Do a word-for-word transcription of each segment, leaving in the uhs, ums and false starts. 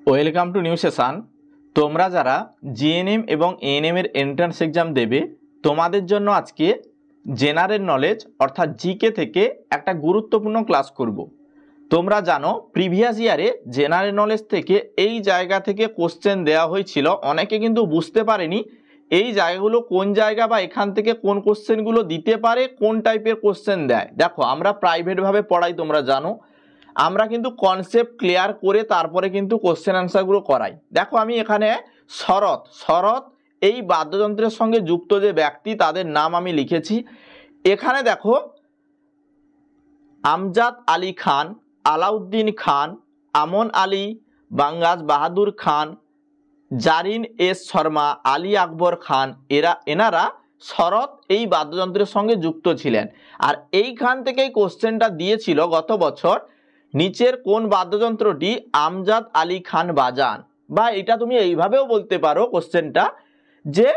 Welcome to new session. তোমরা যারা GNM এবং এএনএম এর এন্ট্রান্স এক্সাম দেবে তোমাদের জন্য আজকে জেনারেল নলেজ অর্থাৎ জিকে থেকে একটা গুরুত্বপূর্ণ ক্লাস করব। তোমরা জানো প্রিভিয়াস ইয়ারে জেনারেল নলেজ থেকে এই জায়গা থেকে কোশ্চেন দেওয়া হয়েছিল, অনেকে কিন্তু বুঝতে পারেনি এই জায়গাগুলো কোন জায়গা বা এখান থেকে কোন কোশ্চেনগুলো দিতে পারে, কোন টাইপের কোশ্চেন দেয়। দেখো আমরা প্রাইভেটভাবে পড়াই, তোমরা জানো আমরা কিন্তু কনসেপ্ট ক্লিয়ার করে তারপরে কিন্তু কোশ্চেন আনসারগুলো করাই। দেখো আমি এখানে শরৎ শরৎ এই বাদ্যযন্ত্রের সঙ্গে যুক্ত যে ব্যক্তি তাদের নাম আমি লিখেছি। এখানে দেখো আমজাদ আলী খান, আলাউদ্দিন খান, আমন আলী, বাঙ্গাস বাহাদুর খান, জারিন এস শর্মা, আলী আকবর খান, এরা এনারা শরৎ এই বাদ্যযন্ত্রের সঙ্গে যুক্ত ছিলেন। আর এইখান থেকেই কোশ্চেনটা দিয়েছিল গত বছর, নিচের কোন বাদ্যযন্ত্রটি আমজাদ আলী খান বাজান। বা এটা তুমি এইভাবেও বলতে পারো কোশ্চেনটা, যে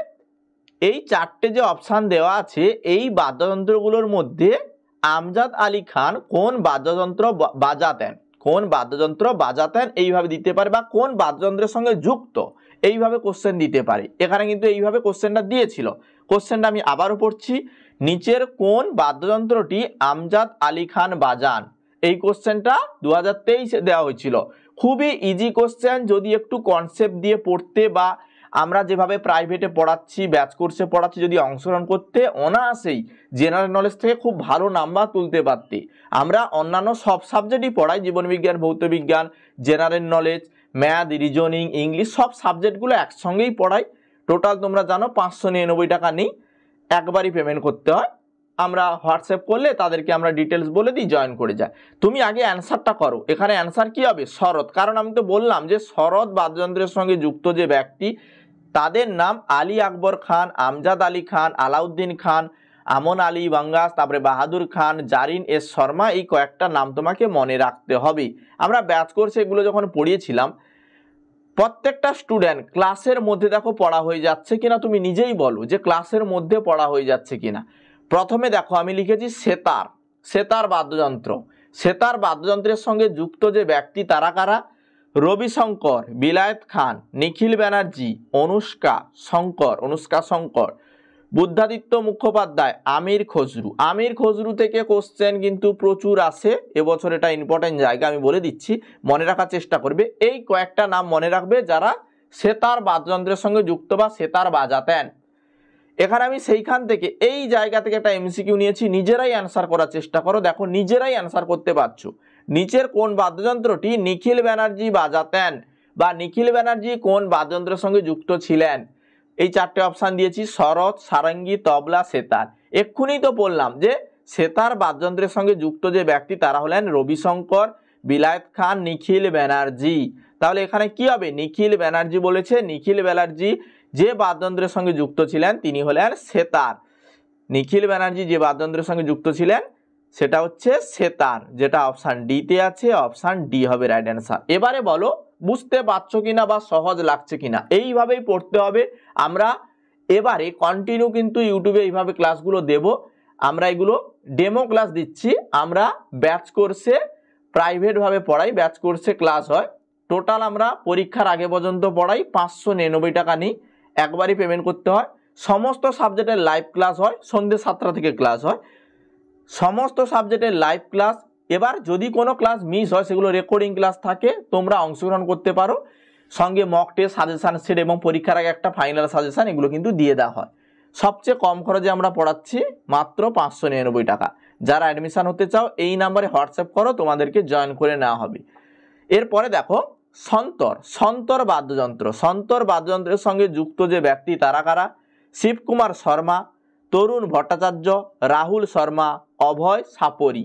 এই চারটে যে অপশান দেওয়া আছে এই বাদ্যযন্ত্রগুলোর মধ্যে আমজাদ আলী খান কোন বাদ্যযন্ত্র বাজাতেন, কোন বাদ্যযন্ত্র বাজাতেন এইভাবে দিতে পারে, বা কোন বাদ্যযন্ত্রের সঙ্গে যুক্ত এইভাবে কোশ্চেন দিতে পারে। এখানে কিন্তু এইভাবে কোশ্চেনটা দিয়েছিল। কোশ্চেনটা আমি আবারও পড়ছি, নিচের কোন বাদ্যযন্ত্রটি আমজাদ আলী খান বাজান। এই কোশ্চেনটা দু হাজার তেইশে দেওয়া হয়েছিল। খুবই ইজি কোশ্চেন, যদি একটু কনসেপ্ট দিয়ে পড়তে বা আমরা যেভাবে প্রাইভেটে পড়াচ্ছি ব্যাচ কোর্সে পড়াচ্ছি যদি অংশগ্রহণ করতে, অনায়াসেই জেনারেল নলেজ থেকে খুব ভালো নাম্বার তুলতে পারতে। আমরা অন্যান্য সব সাবজেক্টই পড়াই, জীবনবিজ্ঞান, ভৌতবিজ্ঞান, general knowledge, math, reasoning, English সব সাবজেক্টগুলো একসঙ্গেই পড়াই। টোটাল তোমরা জানো পাঁচশো নিরানব্বই টাকা নেই, একবারই পেমেন্ট করতে হয়। আমরা হোয়াটসঅ্যাপ করলে তাদেরকে আমরা ডিটেলস বলে দিই, জয়েন করে যায়। তুমি আগে অ্যান্সারটা করো। এখানে অ্যান্সার কি হবে? শরৎ। কারণ আমি তো বললাম যে শরৎ বাদ্যযন্ত্রের সঙ্গে যুক্ত যে ব্যক্তি তাদের নাম আলী আকবর খান, আমজাদ আলী খান, আলাউদ্দিন খান, আমন আলী, বাঙ্গাস, তারপরে বাহাদুর খান, জারিন এস শর্মা, এই কয়েকটা নাম তোমাকে মনে রাখতে হবে। আমরা ব্যাচ কোর্সে এগুলো যখন পড়িয়েছিলাম প্রত্যেকটা স্টুডেন্ট ক্লাসের মধ্যে দেখো পড়া হয়ে যাচ্ছে কিনা, তুমি নিজেই বলো যে ক্লাসের মধ্যে পড়া হয়ে যাচ্ছে কিনা। প্রথমে দেখো আমি লিখেছি সেতার, সেতার বাদ্যযন্ত্র। সেতার বাদ্যযন্ত্রের সঙ্গে যুক্ত যে ব্যক্তি তারা কারা? রবিশঙ্কর, বিলায়েত খান, নিখিল ব্যানার্জি, অনুষ্কা শঙ্কর, অনুষ্কা শঙ্কর, বুদ্ধাদিত্য মুখোপাধ্যায়, আমির খসরু। আমির খসরু থেকে কোশ্চেন কিন্তু প্রচুর আসে, এবছর এটা ইম্পর্টেন্ট জায়গা, আমি বলে দিচ্ছি, মনে রাখার চেষ্টা করবে। এই কয়েকটা নাম মনে রাখবে যারা সেতার বাদ্যযন্ত্রের সঙ্গে যুক্ত বা সেতার বাজাতেন। এখানে আমি সেইখান থেকে এই জায়গা থেকে একটা এমসিকিউ নিয়েছি, নিজেরাই অ্যান্সার করার চেষ্টা করো। দেখো নিজেরাই অ্যান্সার করতে পারছো। নিচের কোন বাদ্যযন্ত্রটি নিখিল ব্যানার্জি বাজাতেন, বা নিখিল ব্যানার্জি কোন বাদ্যযন্ত্রের সঙ্গে যুক্ত ছিলেন? এই চারটে অপশান দিয়েছি, শরৎ, সারঙ্গী, তবলা, সেতার। এক্ষুনি তো বললাম যে সেতার বাদ্যযন্ত্রের সঙ্গে যুক্ত যে ব্যক্তি তারা হলেন রবিশঙ্কর, বিলায়েত খান, নিখিল ব্যানার্জি। তাহলে এখানে কি হবে? নিখিল ব্যানার্জি বলেছে। নিখিল ব্যানার্জি যে বাদ্যযন্ত্রের সঙ্গে যুক্ত ছিলেন তিনি হলেন সেতার। নিখিল ব্যানার্জি যে বাদ্যযন্ত্রের সঙ্গে যুক্ত ছিলেন সেটা হচ্ছে সেতার, যেটা অপশান ডিতে আছে। অপশান ডি হবে রাইট অ্যান্সার। এবারে বলো বুঝতে পারছো কিনা বা সহজ লাগছে কিনা। এইভাবেই পড়তে হবে। আমরা এবারে কন্টিনিউ কিন্তু ইউটিউবে এইভাবে ক্লাসগুলো দেব। আমরা এগুলো ডেমো ক্লাস দিচ্ছি। আমরা ব্যাচ কোর্সে প্রাইভেটভাবে পড়াই, ব্যাচ কোর্সে ক্লাস হয়। টোটাল আমরা পরীক্ষার আগে পর্যন্ত পড়াই, পাঁচশো নিরানব্বই টাকা নিই, একবারই পেমেন্ট করতে হয়। সমস্ত সাবজেক্টের লাইভ ক্লাস হয়, সন্ধ্যে সাতটা থেকে ক্লাস হয়, সমস্ত সাবজেক্টের লাইভ ক্লাস। এবার যদি কোনো ক্লাস মিস হয় সেগুলো রেকর্ডিং ক্লাস থাকে, তোমরা অংশগ্রহণ করতে পারো। সঙ্গে মক টেস্ট, সাজেশান সেট এবং পরীক্ষার আগে একটা ফাইনাল সাজেশান, এগুলো কিন্তু দিয়ে দেওয়া হয়। সবচেয়ে কম খরচে আমরা পড়াচ্ছি, মাত্র পাঁচশো নিরানব্বই টাকা। যারা অ্যাডমিশান হতে চাও এই নাম্বারে হোয়াটসঅ্যাপ করো, তোমাদেরকে জয়েন করে নেওয়া হবে। এরপরে দেখো সন্তর, সন্তর বাদ্যযন্ত্র। সন্তর বাদ্যযন্ত্রের সঙ্গে যুক্ত যে ব্যক্তি তারা কারা? শিবকুমার শর্মা, তরুণ ভট্টাচার্য, রাহুল শর্মা, অভয় সাপরি।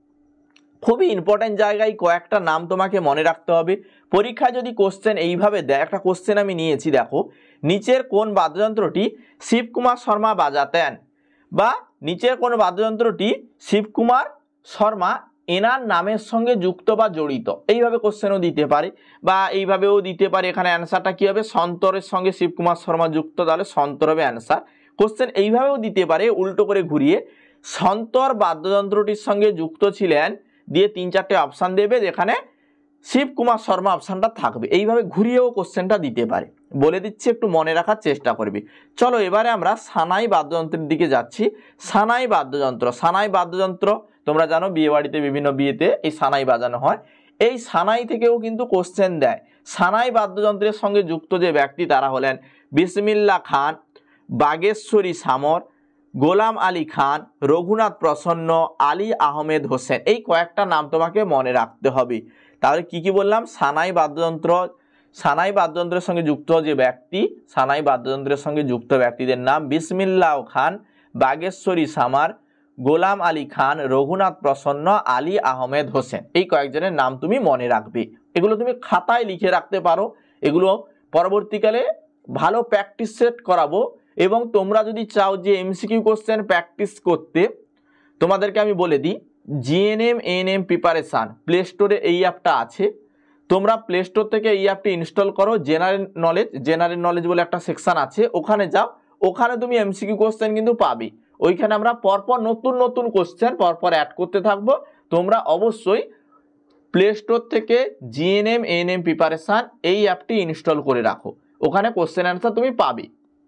খুবই ইম্পর্টেন্ট জায়গায় কয়েকটা নাম তোমাকে মনে রাখতে হবে। পরীক্ষায় যদি কোশ্চেন এইভাবে দেয়, একটা কোশ্চেন আমি নিয়েছি, দেখো নিচের কোন বাদ্যযন্ত্রটি শিবকুমার শর্মা বাজাতেন, বা নিচের কোন বাদ্যযন্ত্রটি শিবকুমার শর্মা এনার নামের সঙ্গে যুক্ত বা জড়িত, এইভাবে কোশ্চেনও দিতে পারে বা এইভাবেও দিতে পারে। এখানে অ্যান্সারটা কি হবে? সন্তরের সঙ্গে শিবকুমার শর্মা যুক্ত, তাহলে সন্তর হবে অ্যান্সার। কোশ্চেন এইভাবেও দিতে পারে উল্টো করে ঘুরিয়ে, সন্তর বাদ্যযন্ত্রটির সঙ্গে যুক্ত ছিলেন দিয়ে তিন চারটে অপশান দেবে, যেখানে শিব কুমার শর্মা অপশানটা থাকবে। এইভাবে ঘুরিয়েও কোশ্চেনটা দিতে পারে, বলে দিচ্ছি, একটু মনে রাখার চেষ্টা করবে। চলো এবারে আমরা সানাই বাদ্যযন্ত্রের দিকে যাচ্ছি। সানাই বাদ্যযন্ত্র, সানাই বাদ্যযন্ত্র তোমরা জানো বিয়ে বাড়িতে বিভিন্ন বিয়েতে এই সানাই বাজানো হয়। এই সানাই থেকেও কিন্তু কোশ্চেন দেয়। সানাই বাদ্যযন্ত্রের সঙ্গে যুক্ত যে ব্যক্তি তারা হলেন বিসমিল্লাহ খান, বাগেশ্বরী সামর, গোলাম আলী খান, রঘুনাথ প্রসন্ন, আলী আহমেদ হোসেন। এই কয়েকটা নাম তোমাকে মনে রাখতে হবে। তাহলে কি কি বললাম? সানাই বাদ্যযন্ত্র, সানাই বাদ্যযন্ত্রের সঙ্গে যুক্ত যে ব্যক্তি, সানাই বাদ্যযন্ত্রের সঙ্গে যুক্ত ব্যক্তিদের নাম বিসমিল্লাহ খান, বাগেশ্বরী সামার, গোলাম আলী খান, রঘুনাথ প্রসন্ন, আলী আহমেদ হোসেন। এই কয়েকজনের নাম তুমি মনে রাখবে। এগুলো তুমি খাতায় লিখে রাখতে পারো। এগুলো পরবর্তীকালে ভালো প্র্যাকটিস সেট করাবো। এবং তোমরা যদি চাও যে এমসিকিউ কোশ্চেন প্র্যাকটিস করতে, তোমাদেরকে আমি বলে দিই, জিএনএম এএনএম প্রিপারেশান প্লে স্টোরে এই অ্যাপটা আছে। তোমরা প্লে স্টোর থেকে এই অ্যাপটি ইনস্টল করো। জেনারেল নলেজ, জেনারেল নলেজ বলে একটা সেকশন আছে, ওখানে যাও। ওখানে তুমি এমসিকিউ কোশ্চেন কিন্তু পাবে। ওইখানে আমরা পরপর নতুন নতুন কোশ্চেন পরপর অ্যাড করতে থাকবো। তোমরা অবশ্যই প্লে স্টোর থেকে জিএনএম এএনএম প্রিপারেশান এই অ্যাপটি ইনস্টল করে রাখো। ওখানে কোশ্চেন অ্যান্সার তুমি পাবে।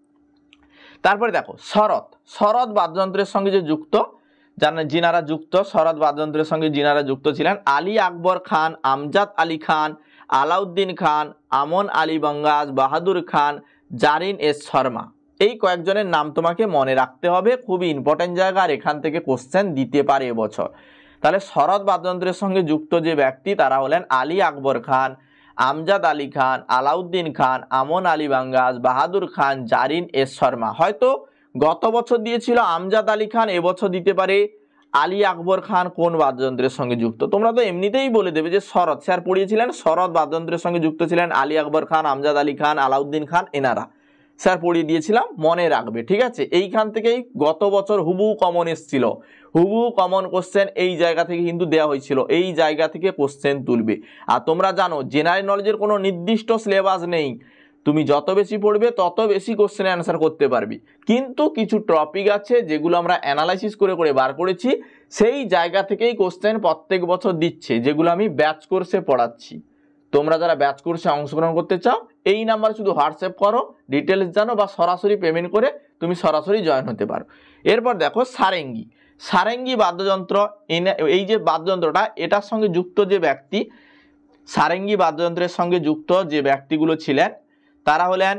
তারপরে দেখো শরৎ, শরৎ বাদ্যযন্ত্রের সঙ্গে যে যুক্ত, জানা যিনারা যুক্ত শরৎ বাদ্যযন্ত্রের সঙ্গে যিনারা যুক্ত ছিলেন আলী আকবর খান, আমজাদ আলী খান, আলাউদ্দিন খান, আমন আলী বাঙ্গাজ, বাহাদুর খান, জারিন এস শর্মা। এই কয়েকজনের নাম তোমাকে মনে রাখতে হবে, খুবই ইম্পর্টেন্ট জায়গা, আর এখান থেকে কোশ্চেন দিতে পারে এবছর। তাহলে শরৎ বাদ্যযন্ত্রের সঙ্গে যুক্ত যে ব্যক্তি তারা হলেন আলী আকবর খান, আমজাদ আলী খান, আলাউদ্দিন খান, আমন আলী বাঙ্গাজ, বাহাদুর খান, জারিন এস শর্মা। হয়তো গত বছর দিয়েছিল আমজাদ আলী খান, এবছর দিতে পারে আলী আকবর খান কোন বাদ্যযন্ত্রের সঙ্গে যুক্ত। তোমরা তো এমনিতেই বলে দেবে যে শরৎ, স্যার পড়িয়েছিলেন শরৎ বাদ্যযন্ত্রের সঙ্গে যুক্ত ছিলেন আলী আকবর খান, আমজাদ আলী খান, আলাউদ্দিন খান, এনারা স্যার পড়িয়ে দিয়েছিলাম, মনে রাখবে। ঠিক আছে, এইখান থেকেই গত বছর হুবহু কমন এসেছিল, হুবহু কমন কোশ্চেন এই জায়গা থেকে কিন্তু দেওয়া হয়েছিল। এই জায়গা থেকে কোশ্চেন তুলবে। আর তোমরা জানো জেনারেল নলেজের কোনো নির্দিষ্ট সিলেবাস নেই, তুমি যত বেশি পড়বে তত বেশি কোশ্চেন অ্যান্সার করতে পারবি। কিন্তু কিছু টপিক আছে যেগুলো আমরা অ্যানালাইসিস করে করে বার করেছি, সেই জায়গা থেকেই কোশ্চেন প্রত্যেক বছর দিচ্ছে, যেগুলো আমি ব্যাচ কোর্সে পড়াচ্ছি। তোমরা যারা ব্যাচ কোর্সে অংশগ্রহণ করতে চাও এই নাম্বারে শুধু হোয়াটসঅ্যাপ করো, ডিটেলস জানো, বা সরাসরি পেমেন্ট করে তুমি সরাসরি জয়েন হতে পারো। এরপর দেখো সারেঙ্গি, সারেঙ্গি বাদ্যযন্ত্র, এই যে বাদ্যযন্ত্রটা এটার সঙ্গে যুক্ত যে ব্যক্তি, সারেঙ্গি বাদ্যযন্ত্রের সঙ্গে যুক্ত যে ব্যক্তিগুলো ছিলেন তারা হলেন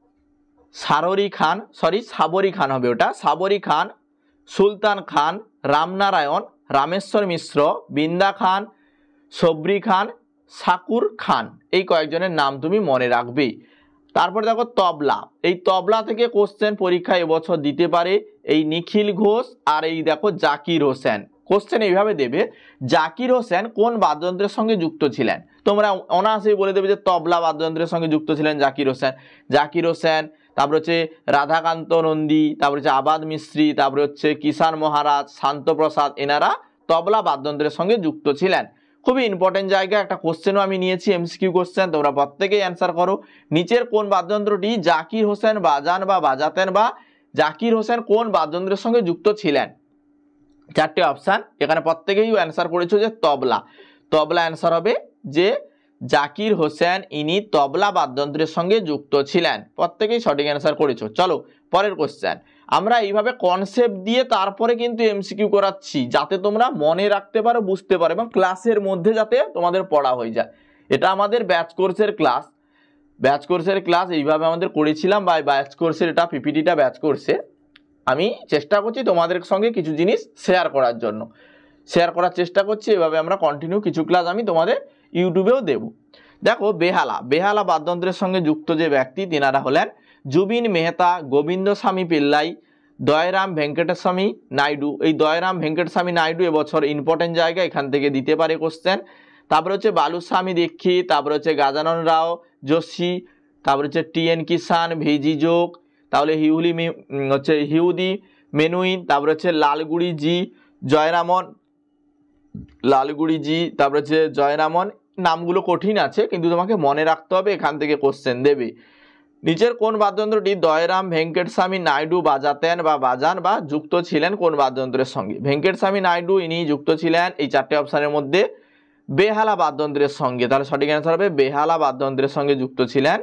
সাররি খান, সরি সাবরি খান হবে ওটা, সাবরি খান, সুলতান খান, রামনারায়ণ, রামেশ্বর মিশ্র, বিন্দা খান, সবরি খান, শাকুর খান। এই কয়েকজনের নাম তুমি মনে রাখবে। তারপরে দেখো তবলা, এই তবলা থেকে কোশ্চেন পরীক্ষা এবছর দিতে পারে এই নিখিল ঘোষ আর এই দেখো জাকির হোসেন। কোশ্চেন এইভাবে দেবে, জাকির হোসেন কোন বাদ্যযন্ত্রের সঙ্গে যুক্ত ছিলেন। তোমরা অনায়াসেই বলে দেবে যে তবলা বাদ্যযন্ত্রের সঙ্গে যুক্ত ছিলেন জাকির হোসেন। জাকির হোসেন, তারপরে হচ্ছে রাধাকান্ত নন্দী, তারপরে হচ্ছে আবাদ মিস্ত্রি, তারপরে হচ্ছে কিষান মহারাজ, শান্তপ্রসাদ, এনারা তবলা বাদ্যযন্ত্রের সঙ্গে যুক্ত ছিলেন। খুবই ইম্পর্টেন্ট জায়গা, একটা কোশ্চেনও আমি নিয়েছি এমসিকিউ কোশ্চেন, তোমরা প্রত্যেকেই অ্যান্সার করো। নিচের কোন বাদ্যযন্ত্রটি জাকির হোসেন বাজান বা বাজাতেন, বা জাকির হোসেন কোন বাদ্যযন্ত্রের সঙ্গে যুক্ত ছিলেন? চারটে অপশান, এখানে প্রত্যেকেই অ্যান্সার করেছো যে তবলা। তবলা অ্যান্সার হবে যে জাকির হোসেন ইনি তবলা বাদ্যযন্ত্রের সঙ্গে যুক্ত ছিলেন। প্রত্যেকেই সঠিক অ্যান্সার করেছো। চলো পরের কোশ্চেন। আমরা এইভাবে কনসেপ্ট দিয়ে তারপরে কিন্তু এমসিকিউ করাচ্ছি, যাতে তোমরা মনে রাখতে পারো, বুঝতে পারো, এবং ক্লাসের মধ্যে যাতে তোমাদের পড়া হয়ে যায়। এটা আমাদের ব্যাচ কোর্সের ক্লাস, ব্যাচ কোর্সের ক্লাস এইভাবে আমাদের করেছিলাম, বা ব্যাচ কোর্সের এটা পিপিটিটা ব্যাচ কোর্সে আমি চেষ্টা করছি তোমাদের সঙ্গে কিছু জিনিস শেয়ার করার জন্য, শেয়ার করার চেষ্টা করছি। এভাবে আমরা কন্টিনিউ কিছু ক্লাস আমি তোমাদের ইউটিউবেও দেব। দেখো বেহালা, বেহালা বাদ্যযন্ত্রের সঙ্গে যুক্ত যে ব্যক্তি তিনারা হলেন জুবিন মেহতা, গোবিন্দস্বামী পিল্লাই, দয়রাম ভেঙ্কটেস্বামী নাইডু। এই দয়রাম ভেঙ্কটেস্বামী নাইডু এবছর ইম্পর্টেন্ট জায়গা, এখান থেকে দিতে পারে কোশ্চেন। তারপরে হচ্ছে বালুস্বামী দীক্ষিত, তারপরে হচ্ছে গাজানন রাও যোশী, তারপরে হচ্ছে টি এন কিষান, ভিজি যোগ, তাহলে হিউলি হচ্ছে হিউদি মেনুইন, তারপরে হচ্ছে লালগুড়ি জি জয়রামন, লালগুড়ি জি, তারপরে হচ্ছে জয়রামন। নামগুলো কঠিন আছে কিন্তু তোমাকে মনে রাখতে হবে, এখান থেকে কোশ্চেন দেবে। নিচের কোন বাদ্যযন্ত্রটি দয়রাম ভেঙ্কটেস্বামী নাইডু বাজাতেন বা বাজান বা যুক্ত ছিলেন কোন বাদ্যযন্ত্রের সঙ্গে? ভেঙ্কটেস্বামী নাইডু ইনি যুক্ত ছিলেন এই চারটে অপশানের মধ্যে বেহালা বাদ্যযন্ত্রের সঙ্গে, তাহলে সঠিক অ্যান্সার হবে বেহালা বাদ্যযন্ত্রের সঙ্গে যুক্ত ছিলেন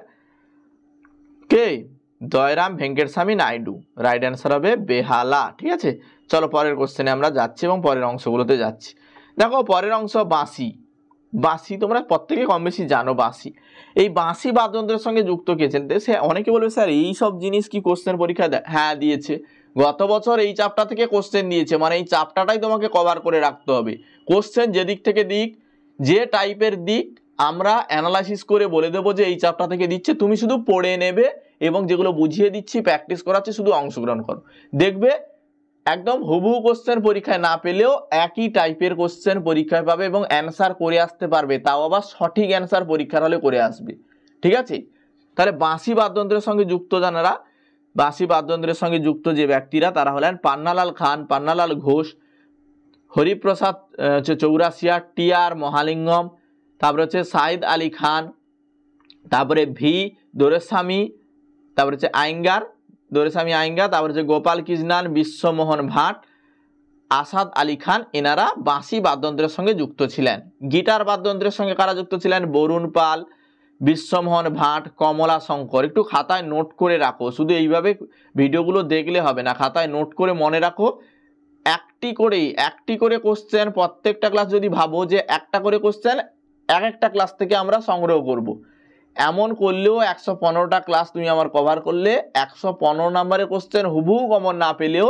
কে? জয়রাম ভেঙ্কটস্বামী নাইডু। রাইট অ্যান্সার হবে বেহালা। ঠিক আছে, চলো পরের কোশ্চেনে আমরা যাচ্ছি এবং পরের অংশগুলোতে যাচ্ছি। দেখো পরের অংশ বাঁশি। বাঁশি তোমরা প্রত্যেকে কম বেশি জানো বাঁশি। এই বাঁশি বাদ্যযন্ত্রের সঙ্গে যুক্ত কেছেন, সে অনেকে বলবে স্যার এই সব জিনিস কি কোশ্চেন পরীক্ষায় দেয়? হ্যাঁ দিয়েছে, গত বছর এই চাপটা থেকে কোশ্চেন দিয়েছে, মানে এই চাপটাটাই তোমাকে কভার করে রাখতে হবে। কোশ্চেন যে দিক থেকে দিক, যে টাইপের দিক, আমরা অ্যানালাইসিস করে বলে দেবো যে এই চাপটা থেকে দিচ্ছে, তুমি শুধু পড়ে নেবে এবং যেগুলো বুঝিয়ে দিচ্ছি প্র্যাকটিস করাচ্ছি শুধু অংশগ্রহণ করো, দেখবে একদম হুবহু কোশ্চেন পরীক্ষায় না পেলেও একই টাইপের কোশ্চেন পরীক্ষায় পাবে এবং অ্যান্সার করে আসতে পারবে, তাও আবার সঠিক অ্যান্সার পরীক্ষার হলে করে আসবে। ঠিক আছে, তাহলে বাঁশি বাদ্যযন্ত্রের সঙ্গে যুক্ত যারা, বাঁশি বাদ্যযন্ত্রের সঙ্গে যুক্ত যে ব্যক্তিরা তারা হলেন পান্নালাল খান, পান্নালাল ঘোষ, হরিপ্রসাদ চৌরাসিয়া, টি আর মহালিঙ্গম, তারপরে হচ্ছে সাইদ আলী খান, তারপরে ভি দোরেস্বামী, তারপরে হচ্ছে আইঙ্গার দোরেস্বামী আইঙ্গার, তারপরে হচ্ছে গোপাল কৃষ্ণান, বিশ্বমোহন ভাট, আসাদ আলী খান, এনারা বাঁশি বাদ্যযন্ত্রের সঙ্গে যুক্ত ছিলেন। গিটার বাদ্যযন্ত্রের সঙ্গে কারা যুক্ত ছিলেন? বরুণ পাল, বিশ্বমোহন ভাট, কমলা শঙ্কর। একটু খাতায় নোট করে রাখো, শুধু এইভাবে ভিডিওগুলো দেখলে হবে না, খাতায় নোট করে মনে রাখো। একটি করেই একটি করে কোশ্চেন প্রত্যেকটা ক্লাস, যদি ভাবো যে একটা করে কোশ্চেন এক একটা ক্লাস থেকে আমরা সংগ্রহ করব, এমন করলেও একশো পনেরোটা ক্লাস তুমি আমার কভার করলে একশো পনেরো নম্বরের কোশ্চেন হুবহু কমন না পেলেও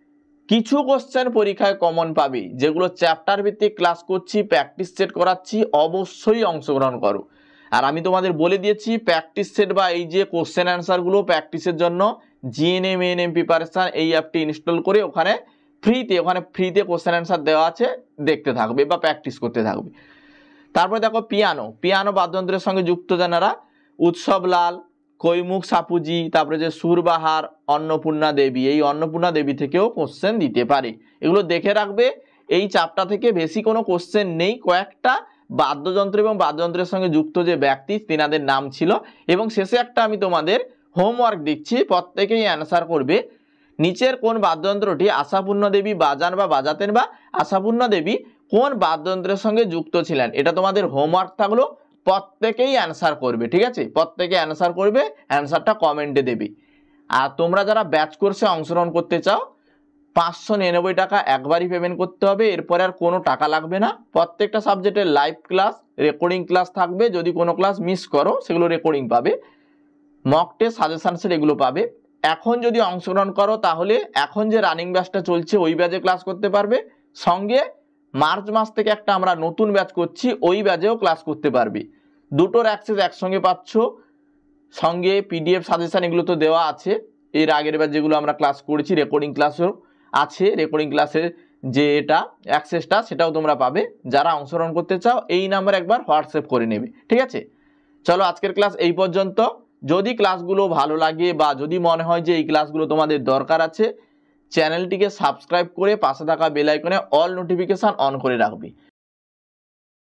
কিছু কোশ্চেন পরীক্ষায় কমন পাবে। যেগুলো চ্যাপ্টার ভিত্তিক ক্লাস করছি, প্র্যাকটিস সেট করাচ্ছি, অবশ্যই অংশগ্রহণ করো। আর আমি তোমাদের বলে দিয়েছি প্র্যাকটিস সেট বা এই যে কোশ্চেন অ্যান্সারগুলো প্র্যাকটিসের জন্য জিএনএম এএনএম প্রিপারেশন এই অ্যাপটি ইনস্টল করে ওখানে ফ্রিতে ওখানে ফ্রিতে কোশ্চেন অ্যান্সার দেওয়া আছে, দেখতে থাকবে বা প্র্যাকটিস করতে থাকবে। তারপরে দেখো পিয়ানো, পিয়ানো বাদ্যযন্ত্রের সঙ্গে যুক্ত যারা উৎসবলাল, কৈমুখ সাপুজি, তারপরে যে সুরবাহার, অন্নপূর্ণা দেবী, এই অন্নপূর্ণা দেবী থেকেও কোশ্চেন দিতে পারে। এগুলো দেখে রাখবে, এই চাপটা থেকে বেশি কোনো কোশ্চেন নেই, কয়েকটা বাদ্যযন্ত্র এবং বাদ্যযন্ত্রের সঙ্গে যুক্ত যে ব্যক্তি তিনাদের নাম ছিল। এবং শেষে একটা আমি তোমাদের হোমওয়ার্ক দিচ্ছি, প্রত্যেকেই অ্যান্সার করবে নিচের কোন বাদ্যযন্ত্রটি আশাপূর্ণা দেবী বাজান বা বাজাতেন, বা আশাপূর্ণা দেবী কোন বাদ্যযন্ত্রের সঙ্গে যুক্ত ছিলেন। এটা তোমাদের হোমওয়ার্ক থাকলো, প্রত্যেকেই অ্যান্সার করবে। ঠিক আছে, প্রত্যেকে অ্যান্সার করবে, অ্যান্সারটা কমেন্টে দেবে। আর তোমরা যারা ব্যাচ কোর্সে অংশগ্রহণ করতে চাও, পাঁচশো নিরানব্বই টাকা একবারই পেমেন্ট করতে হবে, এরপরে আর কোনো টাকা লাগবে না। প্রত্যেকটা সাবজেক্টের লাইভ ক্লাস, রেকর্ডিং ক্লাস থাকবে, যদি কোনো ক্লাস মিস করো সেগুলো রেকর্ডিং পাবে, মক টেস্ট, সাজেশন সেট এগুলো পাবে। এখন যদি অংশগ্রহণ করো তাহলে এখন যে রানিং ব্যাচটা চলছে ওই ব্যাচে ক্লাস করতে পারবে, সঙ্গে মার্চ মাস থেকে একটা আমরা নতুন ব্যাচ করছি ওই ব্যাচেও ক্লাস করতে পারবে। দুটোর অ্যাক্সেস একসঙ্গে পাচ্ছ, সঙ্গে পিডিএফ সাজেশন এগুলো তো দেওয়া আছে, এর আগের ব্যাচ যেগুলো আমরা ক্লাস করেছি রেকর্ডিং ক্লাসও আছে, রেকর্ডিং ক্লাসের যে এটা অ্যাক্সেসটা সেটাও তোমরা পাবে। যারা অংশগ্রহণ করতে চাও এই নাম্বার একবার হোয়াটসঅ্যাপ করে নেবে। ঠিক আছে, চলো আজকের ক্লাস এই পর্যন্ত। যদি ক্লাসগুলো ভালো লাগে বা যদি মনে হয় যে এই ক্লাসগুলো তোমাদের দরকার আছে, চ্যানেলটিকে সাবস্ক্রাইব করে পাশে থাকা বেল আইকনে অল নোটিফিকেশন অন করে রাখবে।